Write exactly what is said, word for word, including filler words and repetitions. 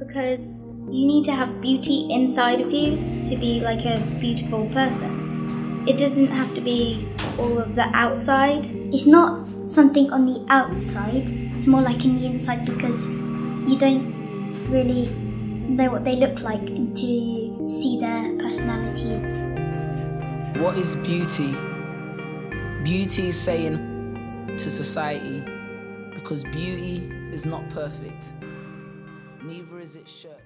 Because you need to have beauty inside of you to be like a beautiful person. It doesn't have to be all of the outside. It's not something on the outside, it's more like in the inside, because you don't really know what they look like until you see their personalities. What is beauty? Beauty is saying to society, because beauty is not perfect, neither is it shirt.